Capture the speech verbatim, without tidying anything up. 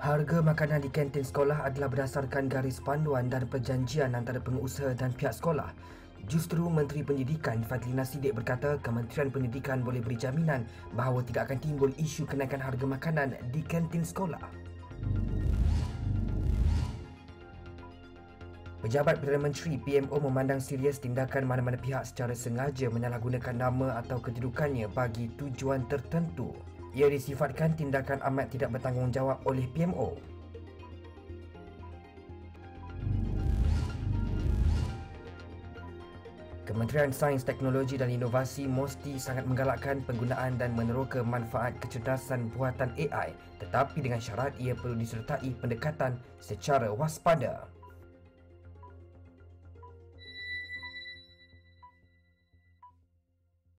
Harga makanan di kantin sekolah adalah berdasarkan garis panduan dan perjanjian antara pengusaha dan pihak sekolah. Justru Menteri Pendidikan Fadlina Siddiq berkata Kementerian Pendidikan boleh beri jaminan bahawa tidak akan timbul isu kenaikan harga makanan di kantin sekolah. Pejabat Perdana Menteri P M O memandang serius tindakan mana-mana pihak secara sengaja menyalahgunakan nama atau kedudukannya bagi tujuan tertentu. Ia disifatkan tindakan amat tidak bertanggungjawab oleh P M O. Kementerian Sains, Teknologi dan Inovasi mesti sangat menggalakkan penggunaan dan meneroka manfaat kecerdasan buatan A I, tetapi dengan syarat ia perlu disertai pendekatan secara waspada.